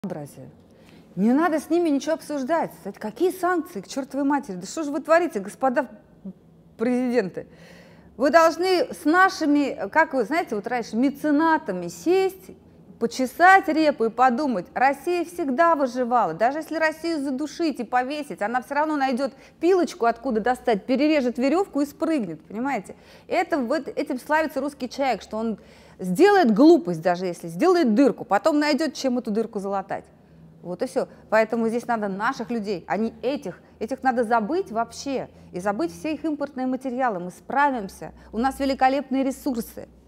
безобразие. Не надо с ними ничего обсуждать. Кстати, какие санкции, к чертовой матери? Да что же вы творите, господа президенты? Вы должны с нашими, как вы знаете, вот раньше, меценатами сесть, почесать репу и подумать. Россия всегда выживала. Даже если Россию задушить и повесить, она все равно найдет пилочку, откуда достать, перережет веревку и спрыгнет, понимаете? Этим славится русский человек, что он сделает глупость, даже если сделает дырку, потом найдет, чем эту дырку залатать. Вот и все. Поэтому здесь надо наших людей, а не этих. Этих надо забыть вообще. И забыть все их импортные материалы. Мы справимся. У нас великолепные ресурсы.